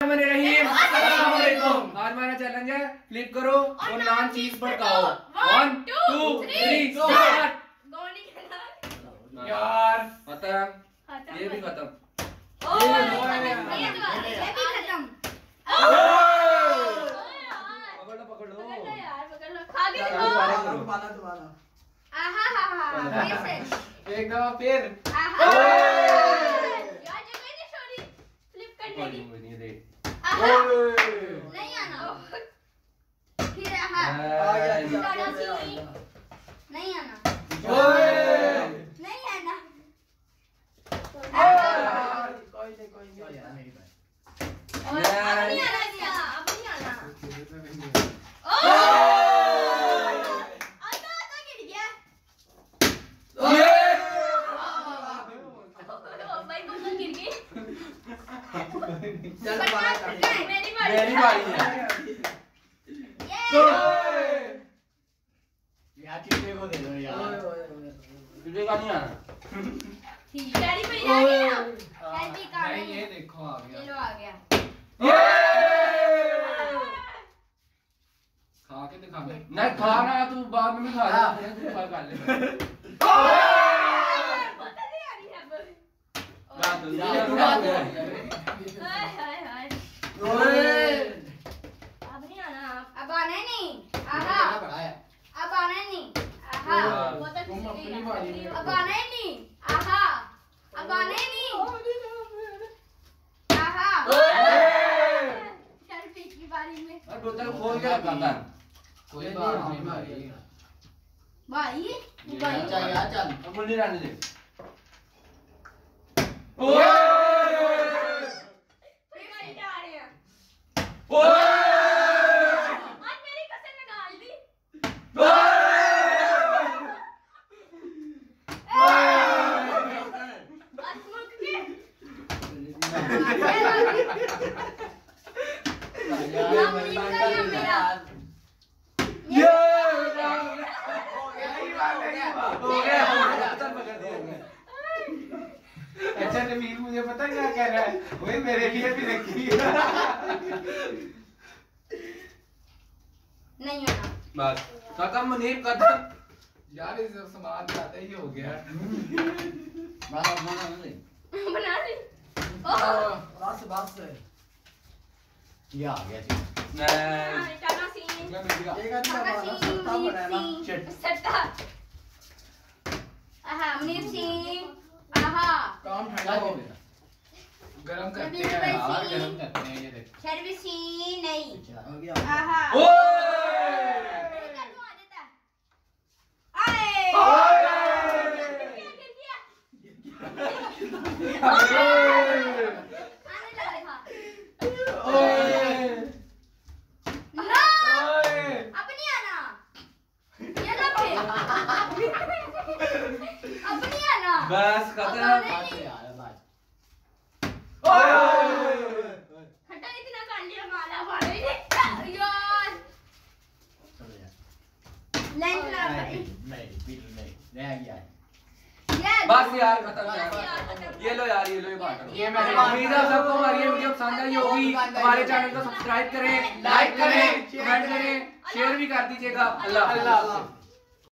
रहीम। अस्सलाम-ओ-अलैकुम। आज हमारा चैलेंज है फ्लिप करो और नान चीज पर खाओ। 1 2 3 स्टार्ट। यार खत्म, ये भी खत्म, ये भी खत्म। पकड़ लो यार, पकड़ लो। खा के दिखाओ। एक दफा फिर। यार जगह नहीं छोड़ी फ्लिप करने की। नहीं आना फिर। नहीं आना नहीं आना। कोई नहीं यार, मेरी बात। अब नहीं आना, अब नहीं आना। मेरी बारी है। यार कितने को दे दो यार, तुझे का नहीं आना। डैडी पे आ गया। डैडी का नहीं, ये देखो आ गया। चलो आ गया। खा के दिखा दे। नहीं खाना तू बाद में भी खा ले, तू खा ले। पता नहीं आ रही है अब। हाय हाय अब नहीं आना, अब आना नहीं। आहा अब आना नहीं। आहा बहुत अच्छी है। अब आना ही नहीं। आहा अब आना ही नहीं। आहा चल पिछली बारी में और बोतल खोल के रखा था। कोई बात नहीं भाई। भाई चल चल अब मुन्नी रहने दे। अच्छा नवीन मुझे पता क्या कह रहा है, वही मेरे लिए भी रखी। नहीं होना बस खत्म। मुनीब खत्म यार, इस सामान जाता ही हो गया। बना ले बस ये आ गया जी। नहीं काना सीन एक आदमी सट्टा। आहा मुनीब सिंह आहा काम ठंडा हो गया, गरम करते हैं यार, गरम करते हैं। ये देख शर्बी सी नहीं हो गया। आहा ओए आ देता आए बस खत्म। खट्टा इतना कर लिया माला वाले यार। लेंस लगा नहीं गया बस यार खत्म। ये लो यार, ये लो, ये बांटो। ये मैंने उम्मीद है सबको हमारी ये वीडियो पसंद आई होगी। हमारे चैनल को सब्सक्राइब करें, लाइक करें, कमेंट करें, शेयर भी कर दीजिएगा। अल्लाह।